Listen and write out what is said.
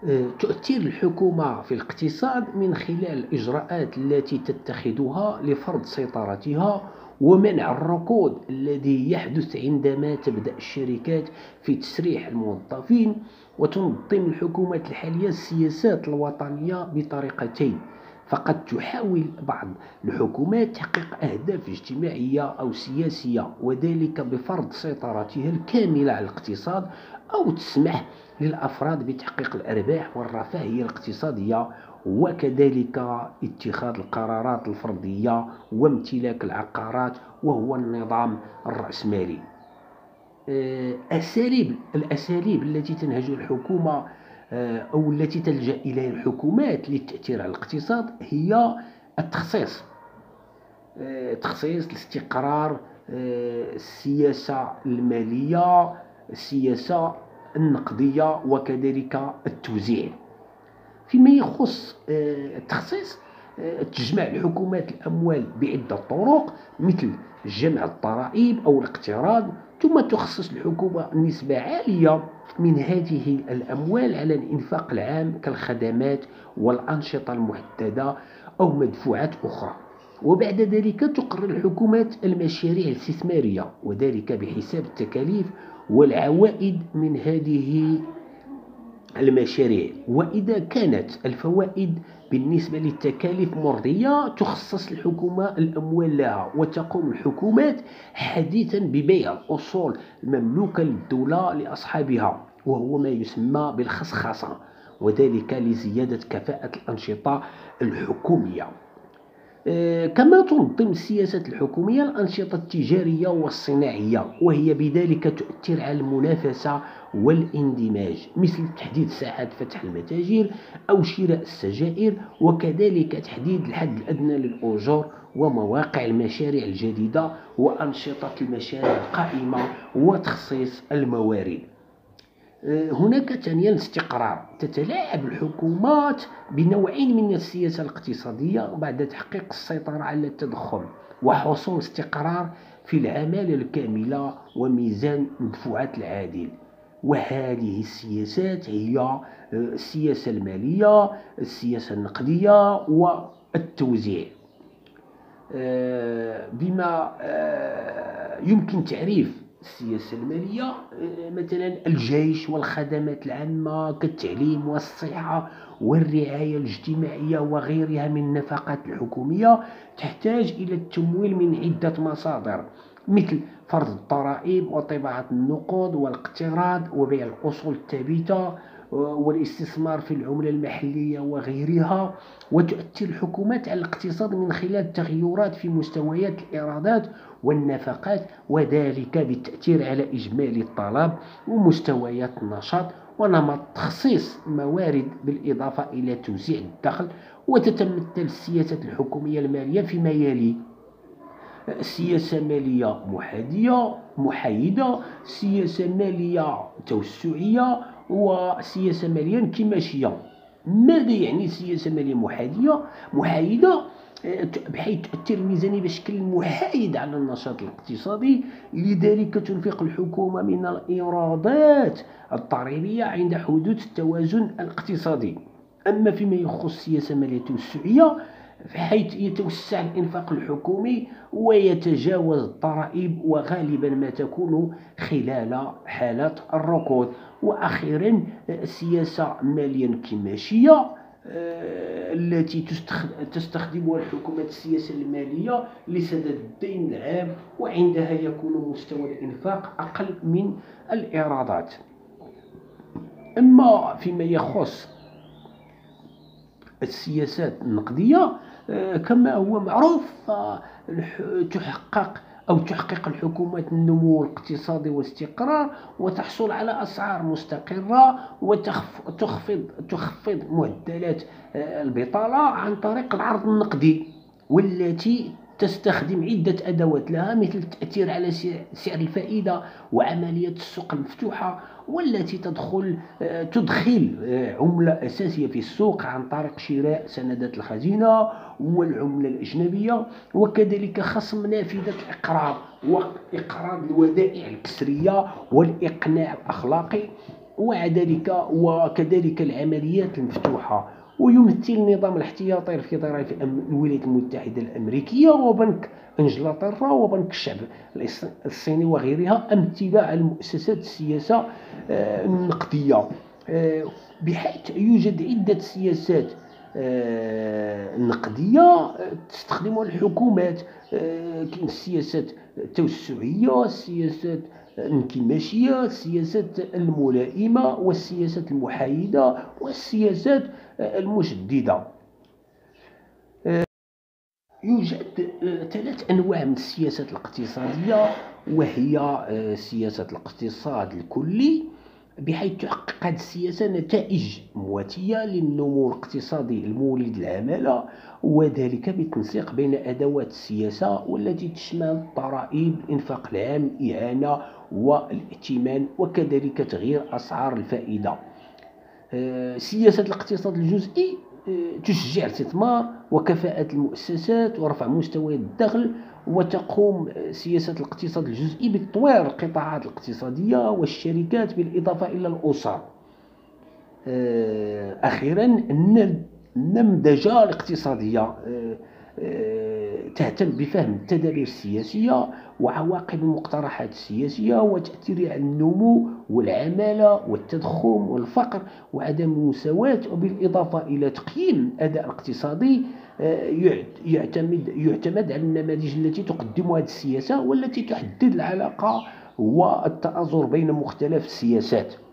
تؤثر الحكومة في الاقتصاد من خلال الإجراءات التي تتخذها لفرض سيطرتها ومنع الركود الذي يحدث عندما تبدأ الشركات في تسريح الموظفين. وتنظم الحكومات الحالية السياسات الوطنية بطريقتين: فقد تحاول بعض الحكومات تحقيق أهداف اجتماعية أو سياسية وذلك بفرض سيطرتها الكاملة على الاقتصاد، أو تسمح للأفراد بتحقيق الأرباح والرفاهية الاقتصادية وكذلك اتخاذ القرارات الفردية وامتلاك العقارات وهو النظام الرأسمالي. الأساليب التي تنهج الحكومة أو التي تلجأ إليها الحكومات للتأثير على الاقتصاد هي التخصيص، الاستقرار، السياسة المالية، السياسة النقدية وكذلك التوزيع. فيما يخص التخصيص، تجمع الحكومات الأموال بعدة طرق مثل جمع الضرائب أو الاقتراض، ثم تخصص الحكومة نسبة عالية من هذه الأموال على الإنفاق العام كالخدمات والأنشطة المحددة أو مدفوعات أخرى. وبعد ذلك تقرر الحكومات المشاريع الاستثمارية وذلك بحساب التكاليف والعوائد من هذه المشاريع. وإذا كانت الفوائد بالنسبة للتكاليف مرضية تخصص الحكومة الأموال لها. وتقوم الحكومات حديثا ببيع الأصول المملوكة للدولة لأصحابها وهو ما يسمى بالخصخصة، وذلك لزيادة كفاءة الأنشطة الحكومية. كما تنظم السياسة الحكومية الأنشطة التجارية والصناعية وهي بذلك تؤثر على المنافسة والاندماج مثل تحديد ساعات فتح المتاجر أو شراء السجائر وكذلك تحديد الحد الأدنى للأجور ومواقع المشاريع الجديدة وأنشطة المشاريع القائمة وتخصيص الموارد. هناك ثانيا الاستقرار. تتلاعب الحكومات بنوعين من السياسة الاقتصادية بعد تحقيق السيطرة على التضخم وحصول استقرار في العمالة الكاملة وميزان المدفوعات العادل. وهذه السياسات هي السياسة المالية، السياسة النقدية والتوزيع. بما يمكن تعريف السياسة المالية مثلا الجيش والخدمات العامة كالتعليم والصحة والرعاية الاجتماعية وغيرها من النفقات الحكومية تحتاج إلى التمويل من عدة مصادر مثل فرض الضرائب وطباعة النقود والاقتراض وبيع الأصول الثابتة والاستثمار في العملة المحلية وغيرها. وتؤثر الحكومات على الاقتصاد من خلال التغيرات في مستويات الإيرادات والنفقات وذلك بالتأثير على إجمالي الطلب ومستويات النشاط ونمط تخصيص الموارد بالإضافة إلى توزيع الدخل. وتتمثل السياسة الحكومية المالية فيما يلي: سياسة مالية محايدة، سياسة مالية توسعية، وسياسة مالية انكماشية. ماذا يعني سياسة مالية محايدة؟ بحيث تؤثر الميزانية بشكل محايد على النشاط الاقتصادي، لذلك تنفق الحكومة من الإيرادات الضريبية عند حدوث التوازن الاقتصادي. أما فيما يخص السياسة المالية التوسعية بحيث يتوسع الإنفاق الحكومي ويتجاوز الضرائب وغالبا ما تكون خلال حالات الركود. وأخيرا السياسة مالية انكماشية التي تستخدمها الحكومات السياسة المالية لسداد الدين العام وعندها يكون مستوى الإنفاق أقل من الإيرادات. أما فيما يخص السياسات النقدية كما هو معروف تحقق الحكومات النمو الاقتصادي والاستقرار وتحصل على أسعار مستقرة وتخفض معدلات البطالة عن طريق العرض النقدي، والتي تستخدم عدة أدوات لها مثل التأثير على سعر الفائدة وعملية السوق المفتوحة، والتي تدخل عملة أساسية في السوق عن طريق شراء سندات الخزينة والعملة الأجنبية وكذلك خصم نافذة الإقراض وإقراض الودائع الكسرية والإقناع الأخلاقي. وكذلك العمليات المفتوحة. ويمثل النظام الاحتياطي الفيدرالي في الولايات المتحدة الأمريكية وبنك إنجلترا وبنك الشعب الصيني وغيرها أمثلة على مؤسسات السياسة النقدية، بحيث يوجد عدة سياسات نقدية تستخدمها الحكومات. كاين السياسات التوسعية، السياسات الانكماشية، السياسات الملائمة، والسياسات المحايدة، والسياسات المشددة. يوجد 3 أنواع من السياسات الاقتصادية، وهي سياسة الاقتصاد الكلي، بحيث تحقق هذه السياسة نتائج مواتية للنمو الاقتصادي المولد العمالة، وذلك بالتنسيق بين أدوات السياسة والتي تشمل الضرائب، الإنفاق العام، الإعانة والائتمان، وكذلك تغيير أسعار الفائدة. سياسة الاقتصاد الجزئي تشجع الاستثمار وكفاءة المؤسسات ورفع مستويات الدخل. وتقوم سياسة الاقتصاد الجزئي بتطوير القطاعات الاقتصادية والشركات بالإضافة إلى الأسر. أخيرا، النمذجة الاقتصادية تهتم بفهم التدابير السياسية وعواقب المقترحات السياسية وتأثيرها على النمو والعمالة والتضخم والفقر وعدم المساواة، وبالإضافة إلى تقييم الأداء الاقتصادي يعتمد على النماذج التي تقدمها هذه السياسة والتي تحدد العلاقة والتآزر بين مختلف السياسات.